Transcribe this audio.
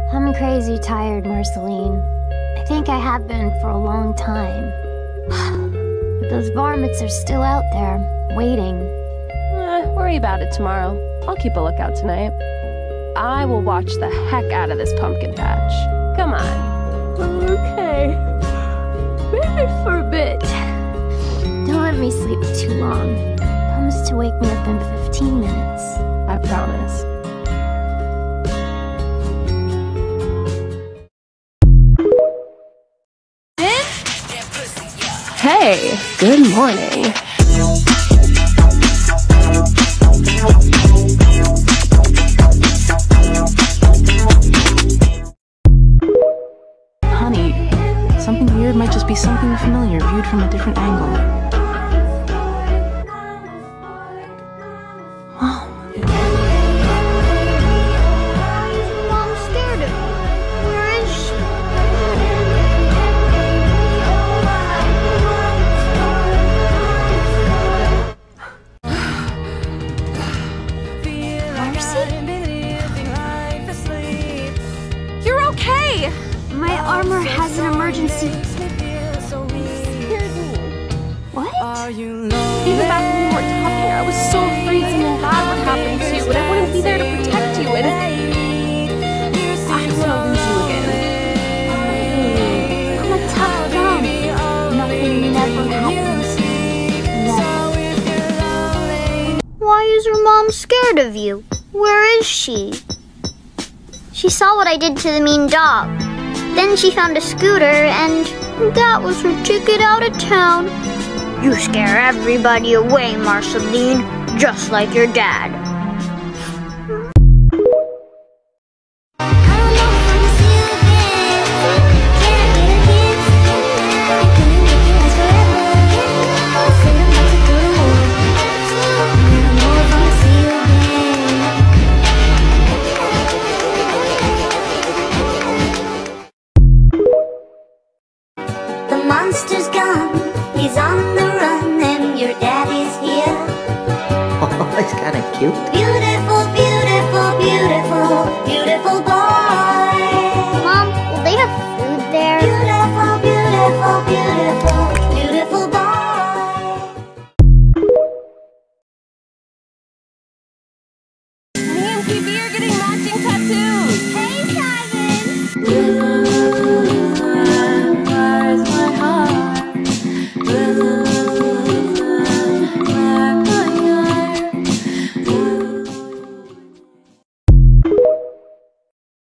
I'm crazy tired, Marceline. I think I have been for a long time. But those varmints are still out there, waiting. Worry about it tomorrow. I'll keep a lookout tonight. I will watch the heck out of this pumpkin patch. Come on. Okay. Maybe for a bit. Don't let me sleep too long. Promise to wake me up in 15 minutes. I promise. Hey, good morning. Honey, something weird might just be something familiar viewed from a different angle. Mom's scared of me. Where is she? You're okay! My armor has an emergency. What? Even back when we were talking, I was so afraid something bad would happen to you, and I wouldn't be there to protect you, and I don't want to lose you again. I'm a tough gun. Nothing never happens. Never. Why is her mom scared of you? Where is she? She saw what I did to the mean dog. Then she found a scooter, and that was her ticket out of town. You scare everybody away, Marceline, just like your dad. The monster's gone, he's on the run, and your daddy's here. Oh, it's kind of cute. Beautiful.